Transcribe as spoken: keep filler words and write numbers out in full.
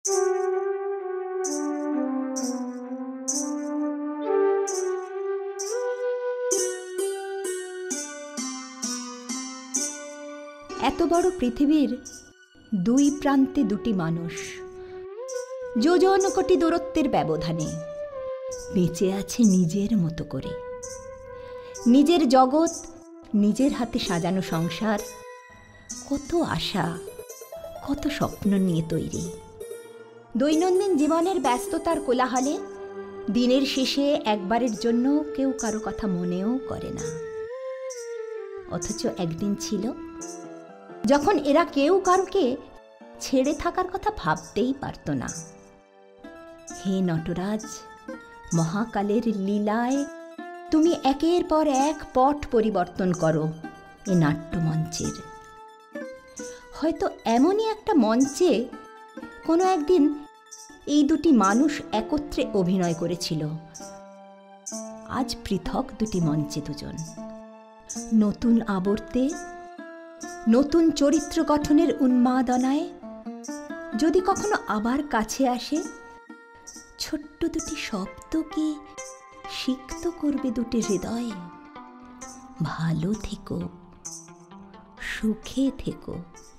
এত বড় পৃথিবীর দুই প্রান্তে দুটি মানুষ যোজন কোটি দূরত্বের ব্যবধানে বেঁচে আছে নিজের মতো করে। নিজের জগৎ, নিজের হাতে সাজানো সংসার, কত আশা, কত স্বপ্ন নিয়ে তৈরি। দৈনন্দিন জীবনের ব্যস্ততার কোলাহলে দিনের শেষে একবারের জন্য কেউ কারো কথা মনেও করে না। অথচ একদিন ছিল যখন এরা কেউ কারোকে ছেড়ে থাকার কথা ভাবতেই পারত না। হে নটরাজ, মহাকালের লীলায় তুমি একের পর এক পট পরিবর্তন করো এ নাট্যমঞ্চের। হয়তো এমনই একটা মঞ্চে কোনো একদিন এই দুটি মানুষ একত্রে অভিনয় করেছিল। আজ পৃথক দুটি মঞ্চে দুজন, নতুন আবর্তে, নতুন চরিত্র গঠনের উন্মাদনায় যদি কখনো আবার কাছে আসে, ছোট্ট দুটি শব্দ কি সিক্ত করবে দুটি হৃদয়ে। ভালো থেকো, সুখে থেকো।